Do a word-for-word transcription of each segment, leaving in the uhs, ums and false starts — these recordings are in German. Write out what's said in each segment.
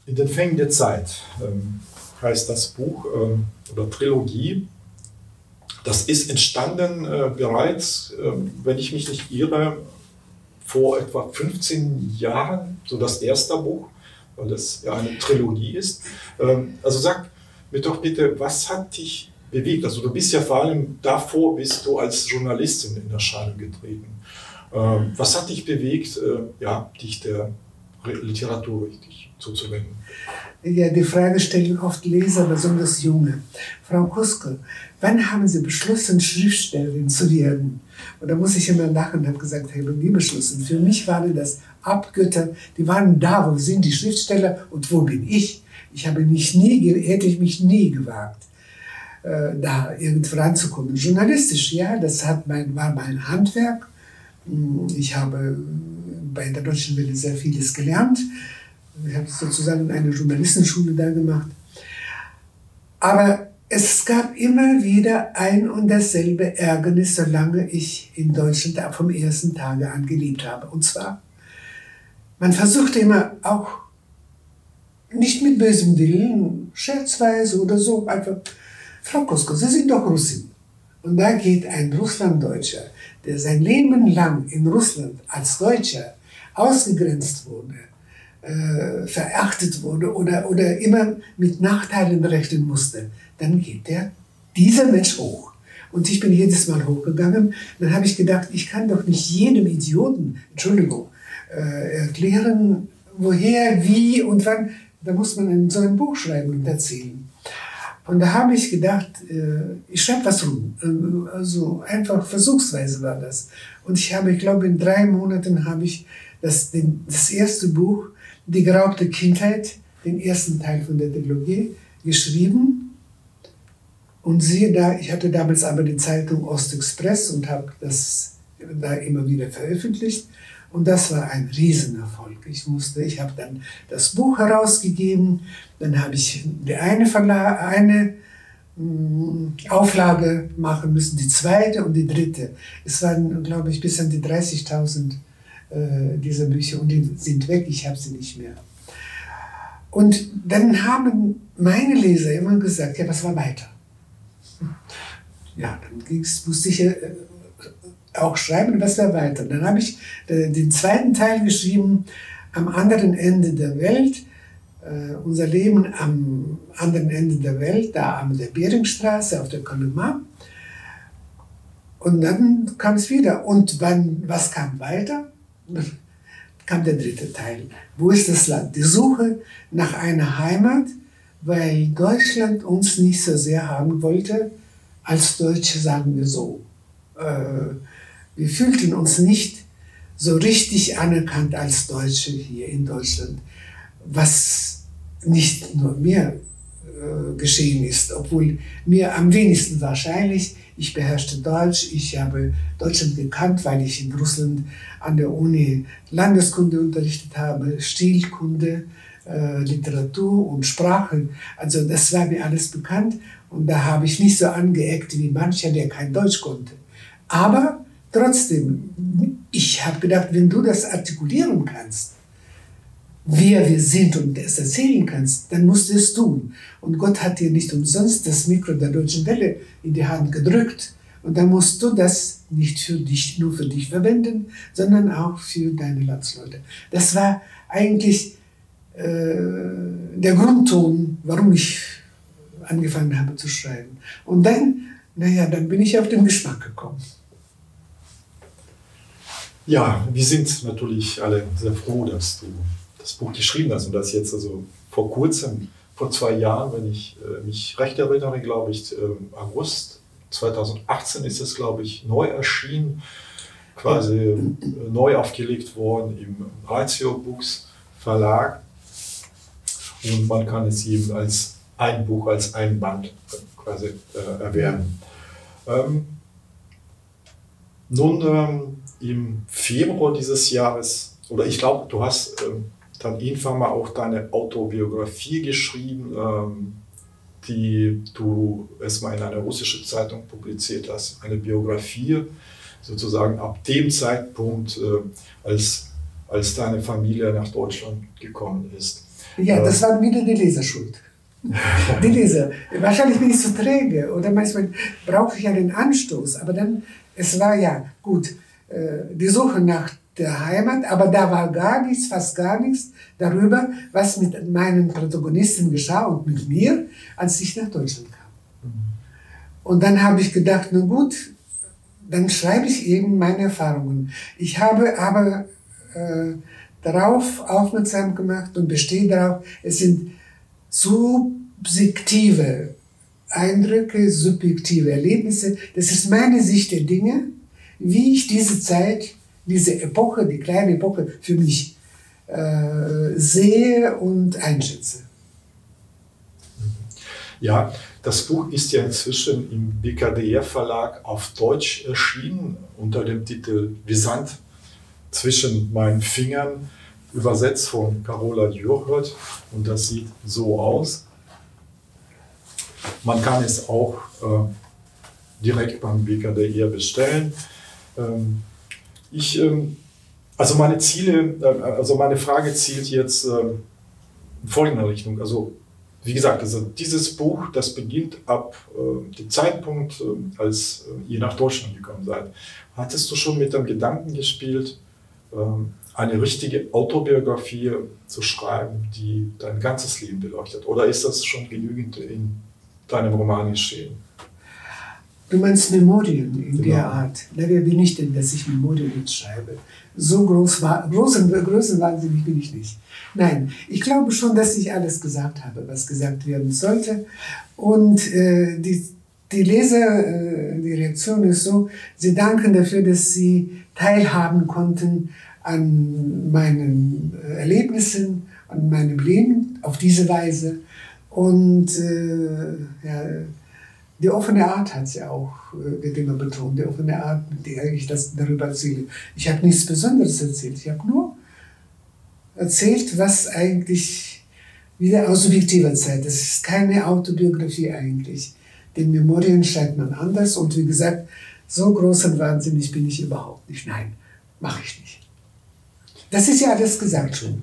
In den Fängen der Zeit ähm, heißt das Buch ähm, oder Trilogie. Das ist entstanden äh, bereits, äh, wenn ich mich nicht irre, vor etwa fünfzehn Jahren, so das erste Buch, weil das ja eine Trilogie ist. Ähm, also sag mir doch bitte, was hat dich bewegt? Also du bist ja vor allem davor, bist du als Journalistin in Erscheinung getreten. Ähm, was hat dich bewegt, äh, ja, dich der Literatur richtig zuzuwenden? Ja, die Frage stellen oft Leser, besonders Junge. Frau Kuske, wann haben Sie beschlossen, Schriftstellerin zu werden? Und da muss ich immer lachen und habe gesagt, ich habe nie beschlossen. Für mich waren das Abgötter, die waren da, wo sind die Schriftsteller und wo bin ich? Ich habe mich nie, hätte ich mich nie gewagt, äh, da irgendwo ranzukommen. Journalistisch, ja, das hat mein, war mein Handwerk. Ich habe bei der Deutschen Welle sehr vieles gelernt. Ich habe sozusagen eine Journalistenschule da gemacht. Aber es gab immer wieder ein und dasselbe Ärgernis, solange ich in Deutschland vom ersten Tage an gelebt habe. Und zwar, man versuchte immer auch, nicht mit bösem Willen, scherzweise oder so, einfach, Frau Kuske, Sie sind doch Russin. Und da geht ein Russlanddeutscher, der sein Leben lang in Russland als Deutscher ausgegrenzt wurde, äh, verachtet wurde oder, oder immer mit Nachteilen rechnen musste, dann geht der, dieser Mensch hoch. Und ich bin jedes Mal hochgegangen. Dann habe ich gedacht, ich kann doch nicht jedem Idioten, Entschuldigung, äh, erklären, woher, wie und wann. Da muss man in so ein Buch schreiben und erzählen. Und da habe ich gedacht, äh, ich schreibe was rum. Also einfach versuchsweise war das. Und ich habe, ich glaube, in drei Monaten habe ich das, den, das erste Buch, Die geraubte Kindheit, den ersten Teil von der Trilogie, geschrieben. Und siehe da, ich hatte damals aber die Zeitung Ostexpress und habe das da immer wieder veröffentlicht. Und das war ein Riesenerfolg. Ich musste, ich habe dann das Buch herausgegeben, dann habe ich die eine, Verla eine mh, Auflage machen müssen, die zweite und die dritte. Es waren, glaube ich, bis an die dreißigtausend äh, dieser Bücher und die sind weg, ich habe sie nicht mehr. Und dann haben meine Leser immer gesagt, ja, was war weiter? Ja, dann ging's, musste ich äh, auch schreiben, was war weiter. Dann habe ich äh, den zweiten Teil geschrieben, am anderen Ende der Welt, äh, unser Leben am anderen Ende der Welt, da an der Beringstraße auf der Connemara. Und dann kam es wieder. Und wann, was kam weiter? Dann kam der dritte Teil. Wo ist das Land? Die Suche nach einer Heimat, weil Deutschland uns nicht so sehr haben wollte, als Deutsche, sagen wir so. Äh, wir fühlten uns nicht so richtig anerkannt als Deutsche hier in Deutschland, was nicht nur mir äh, geschehen ist, obwohl mir am wenigsten wahrscheinlich, ich beherrschte Deutsch, ich habe Deutschland gekannt, weil ich in Russland an der Uni Landeskunde unterrichtet habe, Stilkunde, äh, Literatur und Sprache, also das war mir alles bekannt und da habe ich nicht so angeeckt wie mancher, der kein Deutsch konnte. Aber trotzdem, ich habe gedacht, wenn du das artikulieren kannst, wer wir sind und es erzählen kannst, dann musst du es tun. Und Gott hat dir nicht umsonst das Mikro der Deutschen Welle in die Hand gedrückt. Und dann musst du das nicht für dich, nur für dich verwenden, sondern auch für deine Landsleute. Das war eigentlich äh, der Grundton, warum ich angefangen habe zu schreiben. Und dann, naja, dann bin ich auf den Geschmack gekommen. Ja, wir sind natürlich alle sehr froh, dass du das Buch geschrieben hast und das jetzt also vor kurzem, vor zwei Jahren, wenn ich äh, mich recht erinnere, glaube ich, äh, August zweitausendachtzehn ist es, glaube ich, neu erschienen, quasi äh, neu aufgelegt worden im Ratio Books Verlag und man kann es eben als ein Buch, als ein Band quasi äh, erwerben. Ähm, nun, ähm, im Februar dieses Jahres, oder ich glaube, du hast ähm, dann irgendwann mal auch deine Autobiografie geschrieben, ähm, die du erstmal in einer russischen Zeitung publiziert hast. Eine Biografie sozusagen ab dem Zeitpunkt, äh, als, als deine Familie nach Deutschland gekommen ist. Ja, das war wieder die Leserschuld. Die Leser. Wahrscheinlich bin ich zu träge oder manchmal brauche ich ja den Anstoß. Aber dann, es war ja gut, die Suche nach der Heimat, aber da war gar nichts, fast gar nichts darüber, was mit meinen Protagonisten geschah und mit mir, als ich nach Deutschland kam. Und dann habe ich gedacht, na gut, dann schreibe ich eben meine Erfahrungen. Ich habe aber äh, darauf aufmerksam gemacht und bestehe darauf, es sind subjektive Eindrücke, subjektive Erlebnisse. Das ist meine Sicht der Dinge, wie ich diese Zeit, diese Epoche, die kleine Epoche für mich äh, sehe und einschätze. Ja, das Buch ist ja inzwischen im B K D R Verlag auf Deutsch erschienen unter dem Titel Wie Sand zwischen meinen Fingern, übersetzt von Carola Djurhört, und das sieht so aus. Man kann es auch äh, direkt beim B K D R bestellen. Ähm, ich, ähm, also meine Ziele, äh, also meine Frage zielt jetzt äh, in folgender Richtung. Also wie gesagt, also dieses Buch, das beginnt ab äh, dem Zeitpunkt, äh, als äh, ihr nach Deutschland gekommen seid. Hattest du schon mit dem Gedanken gespielt, äh, eine richtige Autobiografie zu schreiben, die dein ganzes Leben beleuchtet? Oder ist das schon genügend in deinem Roman geschehen? Du meinst Memorien in Genau. der Art. Na, wer bin ich denn, dass ich Memorien jetzt schreibe? So groß war, großen, größenwahnsinnig bin ich nicht. Nein, ich glaube schon, dass ich alles gesagt habe, was gesagt werden sollte. Und äh, die, die Leser, äh, die Reaktion ist so, sie danken dafür, dass sie teilhaben konnten an meinen Erlebnissen, an meinem Leben auf diese Weise. Und äh, ja, die offene Art hat sie auch, wird immer betont, die offene Art, mit der ich das darüber erzähle. Ich habe nichts Besonderes erzählt, ich habe nur erzählt, was eigentlich wieder aus subjektiver Zeit, das ist keine Autobiografie eigentlich. Den Memorien schreibt man anders und wie gesagt, so groß und wahnsinnig bin ich überhaupt nicht. Nein, mache ich nicht. Das ist ja alles gesagt schon.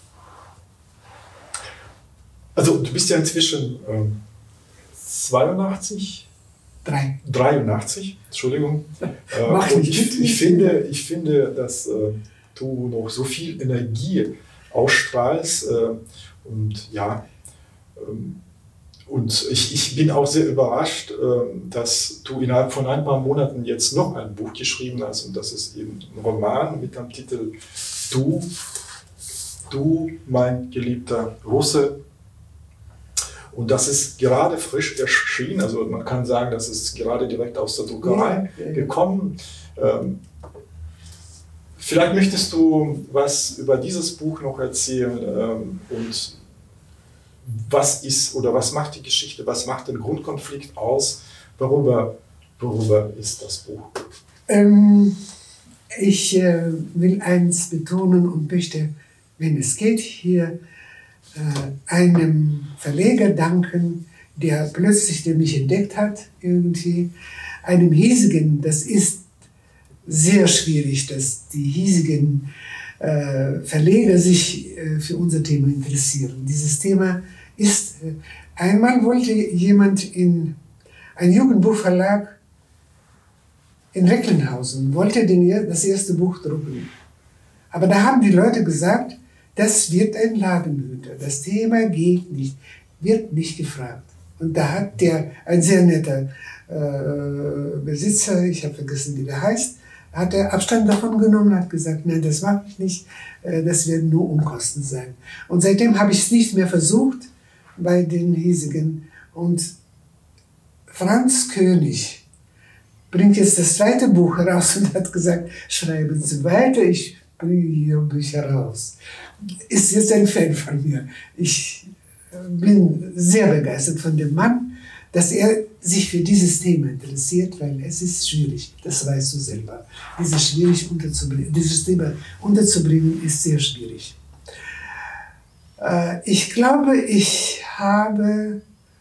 Also du bist ja inzwischen ähm, zweiundachtzig? Drei. dreiundachtzig, Entschuldigung. Äh, Mach und nicht. ich, ich, finde, ich finde, dass äh, du noch so viel Energie ausstrahlst. Äh, und ja, ähm, und ich, ich bin auch sehr überrascht, äh, dass du innerhalb von ein paar Monaten jetzt noch ein Buch geschrieben hast. Und das ist eben ein Roman mit dem Titel Du, du, mein geliebter Russe. Und das ist gerade frisch erschienen, also man kann sagen, das ist gerade direkt aus der Druckerei ja, ja, ja. gekommen. Ähm, vielleicht möchtest du was über dieses Buch noch erzählen ähm, und was ist oder was macht die Geschichte, was macht den Grundkonflikt aus, worüber, worüber ist das Buch? Ähm, ich äh, will eins betonen und möchte, wenn es geht, hier einem Verleger danken, der plötzlich der mich entdeckt hat, irgendwie. Einem hiesigen, das ist sehr schwierig, dass die hiesigen äh, Verleger sich äh, für unser Thema interessieren. Dieses Thema ist, äh, einmal wollte jemand in, ein Jugendbuchverlag in Recklinghausen, wollte den, das erste Buch drucken. Aber da haben die Leute gesagt, das wird ein Ladenhüter. Das Thema geht nicht, wird nicht gefragt. Und da hat der, ein sehr netter äh, Besitzer, ich habe vergessen, wie der heißt, hat er Abstand davon genommen und hat gesagt, nein, das mache ich nicht, äh, das werden nur Unkosten sein. Und seitdem habe ich es nicht mehr versucht bei den hiesigen. Und Franz König bringt jetzt das zweite Buch heraus und hat gesagt, schreiben Sie weiter, ich bringe hier Bücher raus. Ist jetzt ein Fan von mir. Ich bin sehr begeistert von dem Mann, dass er sich für dieses Thema interessiert, weil es ist schwierig, das weißt du selber. Dieses, schwierig unterzubringen, dieses Thema unterzubringen ist sehr schwierig. Ich glaube, ich habe,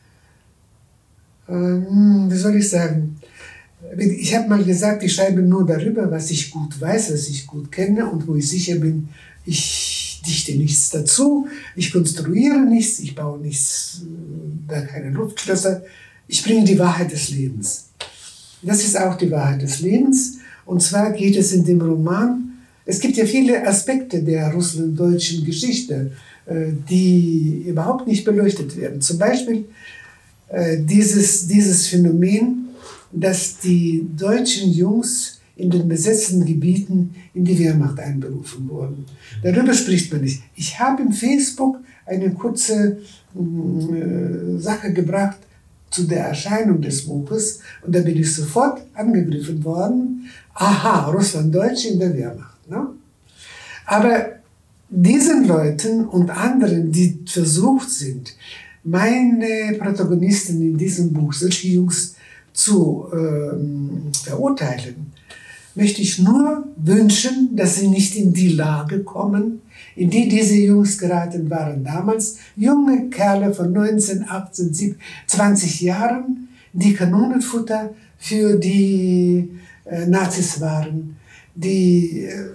wie soll ich sagen, ich habe mal gesagt, ich schreibe nur darüber, was ich gut weiß, was ich gut kenne und wo ich sicher bin, ich dichte nichts dazu, ich konstruiere nichts, ich baue nichts, da keine Luftschlösser. Ich bringe die Wahrheit des Lebens. Das ist auch die Wahrheit des Lebens. Und zwar geht es in dem Roman, es gibt ja viele Aspekte der russlanddeutschen Geschichte, die überhaupt nicht beleuchtet werden. Zum Beispiel dieses, dieses Phänomen, dass die deutschen Jungs in den besetzten Gebieten in die Wehrmacht einberufen wurden. Darüber spricht man nicht. Ich habe im Facebook eine kurze äh, Sache gebracht zu der Erscheinung des Buches und da bin ich sofort angegriffen worden. Aha, Russlanddeutsche in der Wehrmacht. Ne? Aber diesen Leuten und anderen, die versucht sind, meine Protagonisten in diesem Buch, solche Jungs, zu ähm, verurteilen, möchte ich nur wünschen, dass sie nicht in die Lage kommen, in die diese Jungs geraten waren damals. Junge Kerle von neunzehn, achtzehn, siebzehn, zwanzig Jahren, die Kanonenfutter für die äh, Nazis waren, die äh,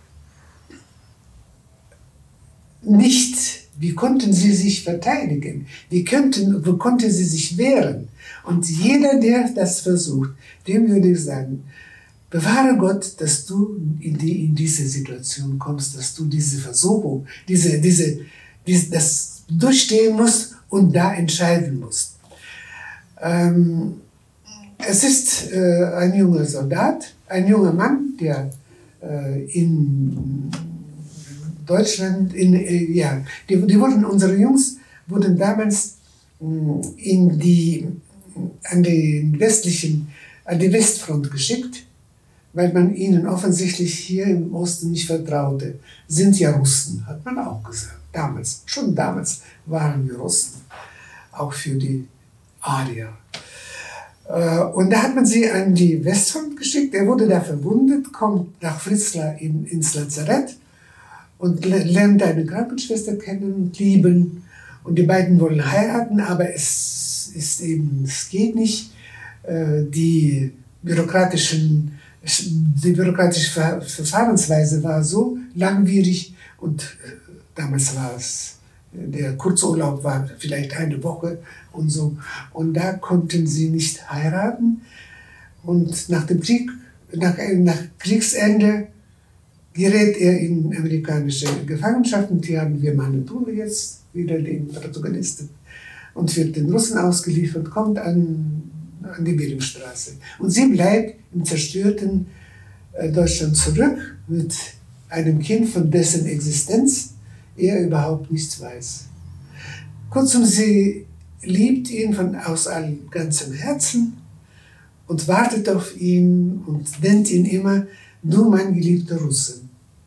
nicht, wie konnten sie sich verteidigen, wie, könnten, wie konnten sie sich wehren. Und jeder, der das versucht, dem würde ich sagen, bewahre Gott, dass du in, die, in diese Situation kommst, dass du diese Versuchung, diese, diese, diese, das durchstehen musst und da entscheiden musst. Ähm, es ist äh, ein junger Soldat, ein junger Mann, der äh, in Deutschland, in, äh, ja, die, die wurden, unsere Jungs wurden damals äh, in die, an den westlichen, an die Westfront geschickt, weil man ihnen offensichtlich hier im Osten nicht vertraute. Sind ja Russen, hat man auch gesagt. Damals, schon damals waren wir Russen, auch für die Arier. Und da hat man sie an die Westfront geschickt. Er wurde da verwundet, kommt nach Fritzlar in, ins Lazarett und lernt eine Krankenschwester kennen und lieben. Und die beiden wollen heiraten, aber es ist eben, es geht nicht. Die bürokratischen, die bürokratische Verfahrensweise war so langwierig und damals war es, der Kurzurlaub war vielleicht eine Woche und so. Und da konnten sie nicht heiraten. Und nach dem Krieg, nach, nach Kriegsende gerät er in amerikanische Gefangenschaft. Und hier haben wir Manitule jetzt, wieder den Protagonisten. Und wird den Russen ausgeliefert, kommt an, an die Beringstraße. Und sie bleibt im zerstörten äh, Deutschland zurück mit einem Kind, von dessen Existenz er überhaupt nichts weiß. Kurzum, sie liebt ihn von aus allem ganzem Herzen und wartet auf ihn und nennt ihn immer, du mein geliebter Russe.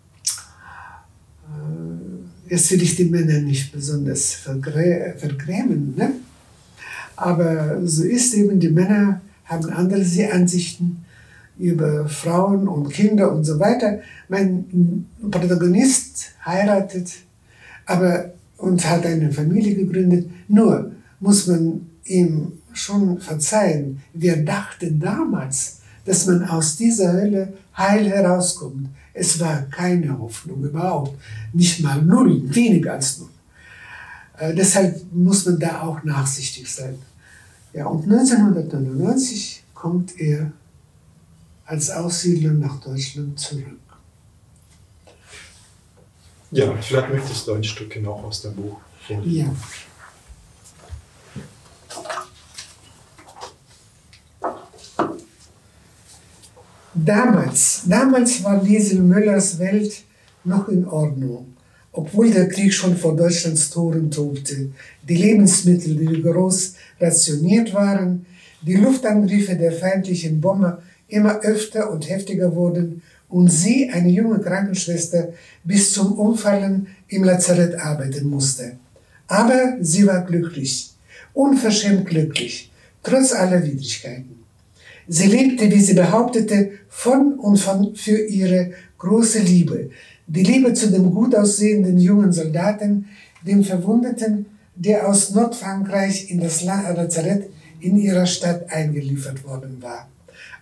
Jetzt will ich die Männer nicht besonders vergrä vergrämen, ne? Aber so ist eben, die Männer haben andere Ansichten über Frauen und Kinder und so weiter. Mein Protagonist heiratet aber und hat eine Familie gegründet. Nur muss man ihm schon verzeihen, wer dachte damals, dass man aus dieser Hölle heil herauskommt. Es war keine Hoffnung überhaupt, nicht mal null, weniger als null. Äh, deshalb muss man da auch nachsichtig sein. Ja, und neunzehnhundertneunundneunzig kommt er als Aussiedler nach Deutschland zurück. Ja, vielleicht möchtest du ein Stückchen auch aus dem Buch vorlesen. Ja. Damals, damals war Liesel Müllers Welt noch in Ordnung, obwohl der Krieg schon vor Deutschlands Toren tobte, die Lebensmittel rigoros rationiert waren, die Luftangriffe der feindlichen Bomber immer öfter und heftiger wurden und sie, eine junge Krankenschwester, bis zum Umfallen im Lazarett arbeiten musste. Aber sie war glücklich, unverschämt glücklich, trotz aller Widrigkeiten. Sie lebte, wie sie behauptete, von und von für ihre große Liebe. Die Liebe zu dem gut aussehenden jungen Soldaten, dem Verwundeten, der aus Nordfrankreich in das Lazarett in ihrer Stadt eingeliefert worden war.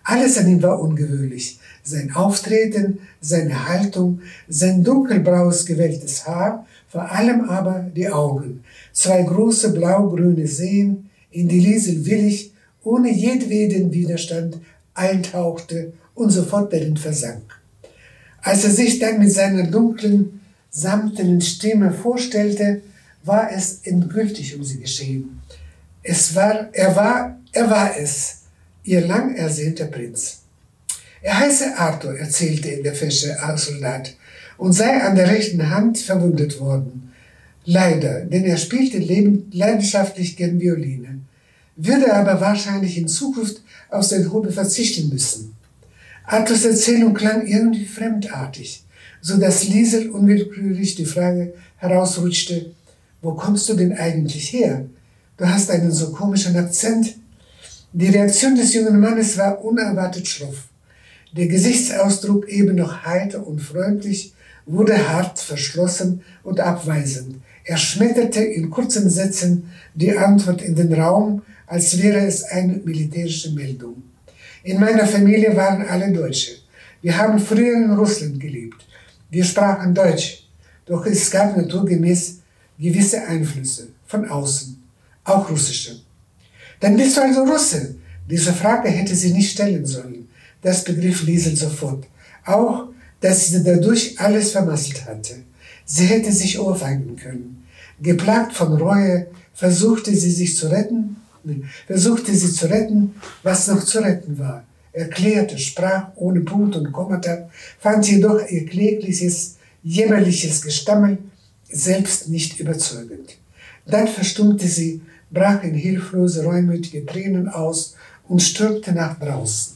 Alles an ihm war ungewöhnlich. Sein Auftreten, seine Haltung, sein dunkelbraues, gewelltes Haar, vor allem aber die Augen. Zwei große blau-grüne Seen, in die Liesel willig, ohne jedweden Widerstand, eintauchte und sofort darin versank. Als er sich dann mit seiner dunklen, samtenen Stimme vorstellte, war es endgültig um sie geschehen. Es war, er war, er war es, ihr lang ersehnter Prinz. Er heiße Arthur, erzählte ihm der fesche Soldat, und sei an der rechten Hand verwundet worden. Leider, denn er spielte leidenschaftlich gern Violine, würde aber wahrscheinlich in Zukunft auf sein Hobby verzichten müssen. Arthurs Erzählung klang irgendwie fremdartig, so dass Liesel unwillkürlich die Frage herausrutschte: Wo kommst du denn eigentlich her? Du hast einen so komischen Akzent. Die Reaktion des jungen Mannes war unerwartet schroff. Der Gesichtsausdruck, eben noch heiter und freundlich, wurde hart, verschlossen und abweisend. Er schmetterte in kurzen Sätzen die Antwort in den Raum, als wäre es eine militärische Meldung. In meiner Familie waren alle Deutsche. Wir haben früher in Russland gelebt. Wir sprachen Deutsch. Doch es gab naturgemäß gewisse Einflüsse von außen, auch russische. Dann bist du also Russe? Diese Frage hätte sie nicht stellen sollen. Das begriff Liesel sofort. Auch, dass sie dadurch alles vermasselt hatte. Sie hätte sich ohrfeigen können. Geplagt von Reue versuchte sie sich zu retten, versuchte sie zu retten, was noch zu retten war. Erklärte, sprach ohne Punkt und Kommata, fand jedoch ihr klägliches, jämmerliches Gestammel selbst nicht überzeugend. Dann verstummte sie, brach in hilflose, reumütige Tränen aus und stürmte nach draußen.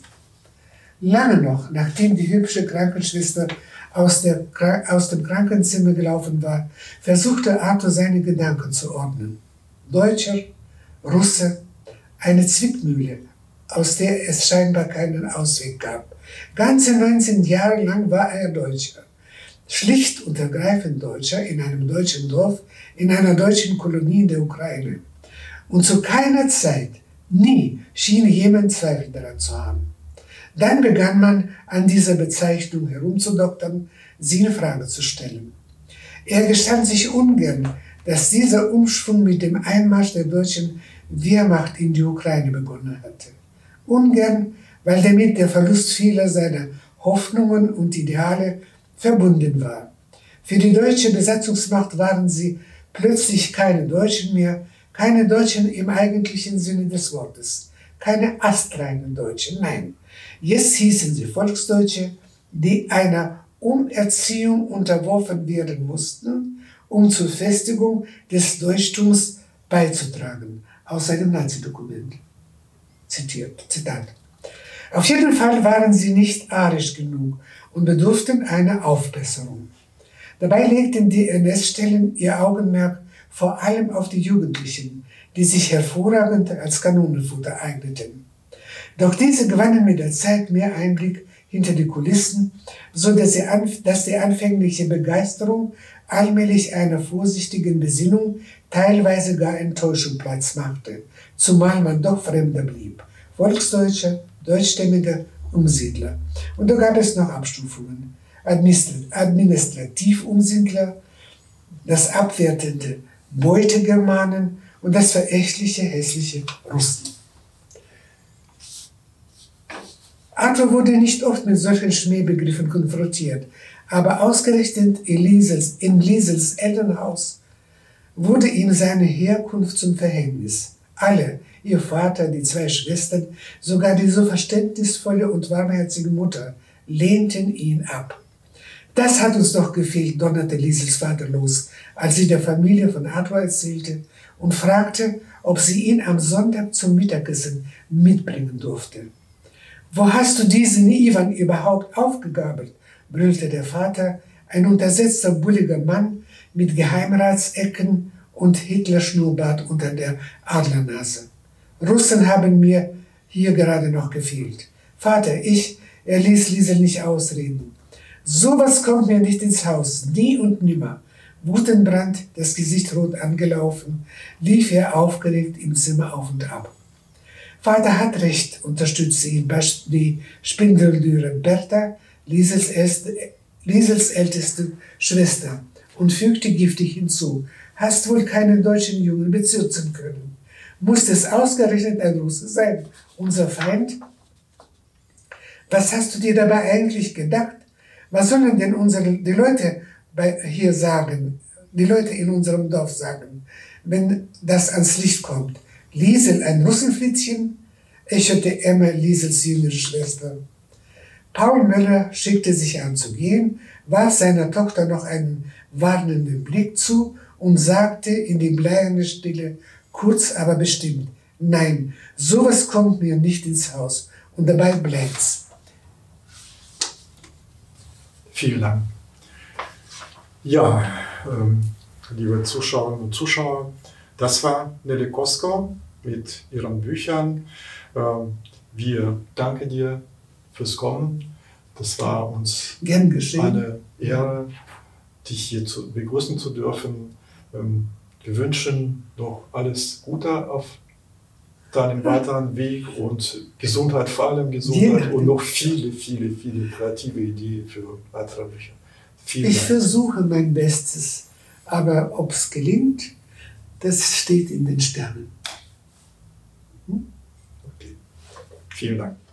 Lange noch, nachdem die hübsche Krankenschwester aus, der, aus dem Krankenzimmer gelaufen war, versuchte Arthur seine Gedanken zu ordnen. Deutscher, Russe, eine Zwickmühle, aus der es scheinbar keinen Ausweg gab. Ganze neunzehn Jahre lang war er Deutscher. Schlicht und ergreifend Deutscher in einem deutschen Dorf, in einer deutschen Kolonie in der Ukraine. Und zu keiner Zeit, nie, schien jemand Zweifel daran zu haben. Dann begann man, an dieser Bezeichnung herumzudoktern, sie in Frage zu stellen. Er gestand sich ungern, dass dieser Umschwung mit dem Einmarsch der deutschen Wehrmacht in die Ukraine begonnen hatte. Ungern, weil damit der Verlust vieler seiner Hoffnungen und Ideale verbunden war. Für die deutsche Besatzungsmacht waren sie plötzlich keine Deutschen mehr, keine Deutschen im eigentlichen Sinne des Wortes, keine astreinen Deutschen, nein. Jetzt hießen sie Volksdeutsche, die einer Umerziehung unterworfen werden mussten, um zur Festigung des Deutschtums beizutragen, aus einem Nazi-Dokument. Zitiert, Zitat. Auf jeden Fall waren sie nicht arisch genug und bedurften einer Aufbesserung. Dabei legten die N S-Stellen ihr Augenmerk vor allem auf die Jugendlichen, die sich hervorragend als Kanonenfutter eigneten. Doch diese gewannen mit der Zeit mehr Einblick hinter die Kulissen, so dass, sie dass die anfängliche Begeisterung allmählich einer vorsichtigen Besinnung, teilweise gar Enttäuschung Platz machte, zumal man doch Fremder blieb. Volksdeutscher, deutschstämmiger Umsiedler. Und da gab es noch Abstufungen. Administrativumsiedler, das abwertende Beutegermanen und das verächtliche, hässliche Russen. Arthur wurde nicht oft mit solchen Schmähbegriffen konfrontiert, aber ausgerechnet in Liesels, in Liesels Elternhaus wurde ihm seine Herkunft zum Verhängnis. Alle, ihr Vater, die zwei Schwestern, sogar die so verständnisvolle und warmherzige Mutter, lehnten ihn ab. Das hat uns doch gefehlt, donnerte Liesels Vater los, als sie der Familie von Arthur erzählte und fragte, ob sie ihn am Sonntag zum Mittagessen mitbringen durfte. »Wo hast du diesen Iwan überhaupt aufgegabelt?« brüllte der Vater, ein untersetzter, bulliger Mann mit Geheimratsecken und Hitler-Schnurrbart unter der Adlernase. »Russen haben mir hier gerade noch gefehlt. Vater, ich…« Er ließ Liesel nicht ausreden. »Sowas kommt mir nicht ins Haus, nie und nimmer.« Wutentbrannt, das Gesicht rot angelaufen, lief er aufgeregt im Zimmer auf und ab. Vater hat recht, unterstützte ihn die Spindeldürre Bertha, Liesels, erste, Liesels älteste Schwester, und fügte giftig hinzu: Hast wohl keinen deutschen Jungen bezirzen können? Muss es ausgerechnet ein Russe sein, unser Feind? Was hast du dir dabei eigentlich gedacht? Was sollen denn unsere, die Leute bei, hier sagen, die Leute in unserem Dorf sagen, wenn das ans Licht kommt? Liesel ein Russenflitzchen? Echote Emma, Liesels jüngere Schwester. Paul Möller schickte sich an zu gehen, warf seiner Tochter noch einen warnenden Blick zu und sagte in die bleierne Stille, kurz aber bestimmt: Nein, sowas kommt mir nicht ins Haus. Und dabei bleibt's. Vielen Dank. Ja, ähm, liebe Zuschauerinnen und Zuschauer, das war Nelly Kosko mit ihren Büchern. Ähm, wir danken dir fürs Kommen. Das war uns Gern geschehen. Eine Ehre, dich hier zu, begrüßen zu dürfen. Ähm, wir wünschen noch alles Gute auf deinem weiteren Weg und Gesundheit, vor allem Gesundheit und noch viele, viele, viele kreative Ideen für weitere Bücher. Vielen ich Dank. versuche mein Bestes, aber ob es gelingt, das steht in den Sternen. Hm? Okay. Vielen Dank.